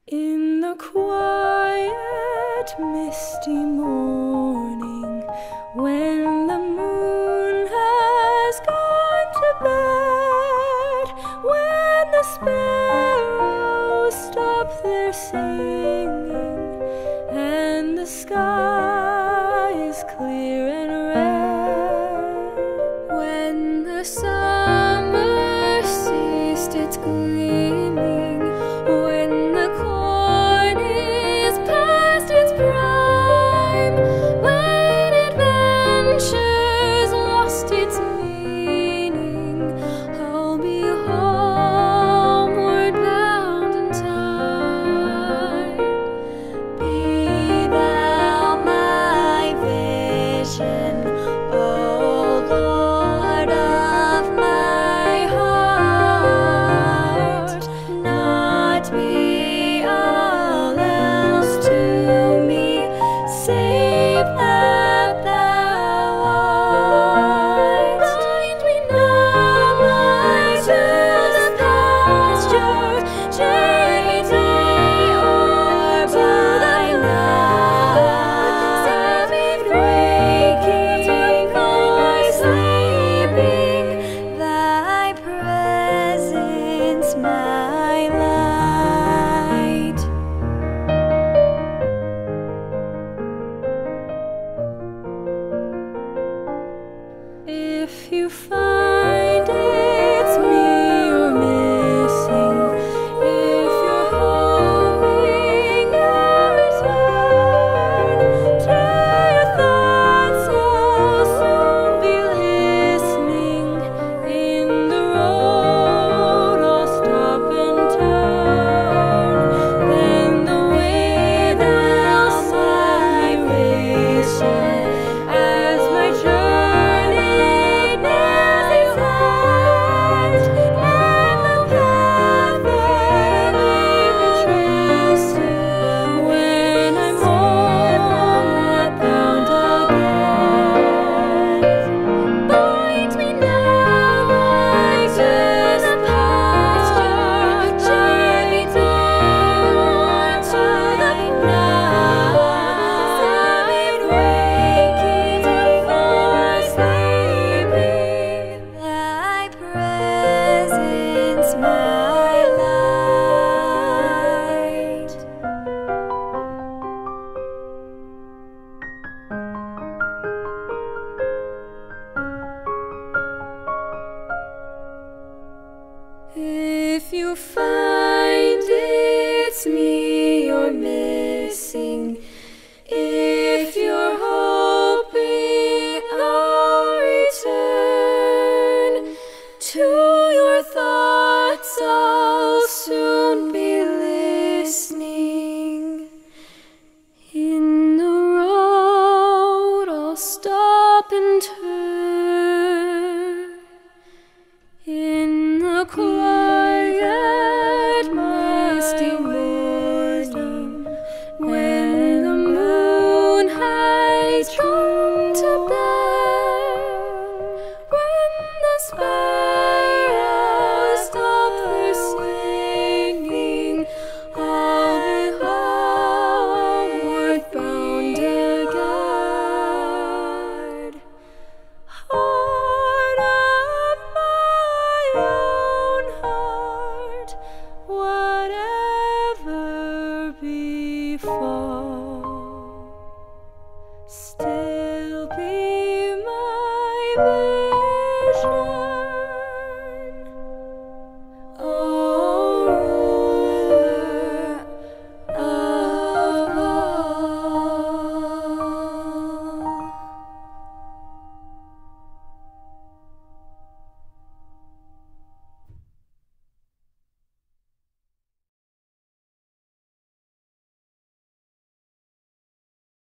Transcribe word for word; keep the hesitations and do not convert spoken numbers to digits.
In the quiet, misty morning, when the moon has gone to bed, when the sparrows stop their singing, and the sky is clear and red, when the summer ceased its gleaming, when the corn is past its prime, when adventure's lost its meaning, I'll be homeward bound in time. Be thou my vision, O Lord of my heart, not be all else to me, save that thou art. Bind me now, my to the pasture, journey day or by night, Sabbath waking or sleeping, thy presence my light. If you find it's me you're missing, if you're hoping I'll return, tell your thoughts I'll soon be listening. In the road I'll stop and turn, then the way they'll sigh racing as my journey nears its end, and the path that leave me tracing when I'm homeward bound again. Bind me now, my to the pasture, journey day or to the night, Sabbath waking or sleeping, thy presence my light. If you find it's me you're missing, if you're hoping I'll return, to your thoughts I'll soon be listening. In the road I'll stop and turn, in the quiet, misty morning, when the moon has gone to bed, when the sparrows stop their singing, I'll be homeward bound again. Heart of my own heart, whatever befall, still be my